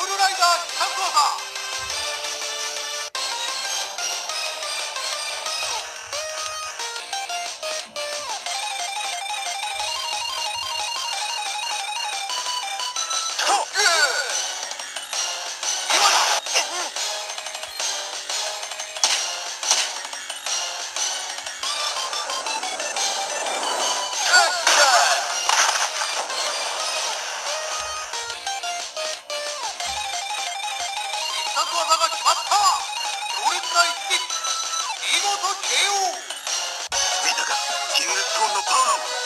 フルライダー必殺技。必殺技が決まった。強烈な一撃、見事 KO。 見たか、キングストーンのパワーを。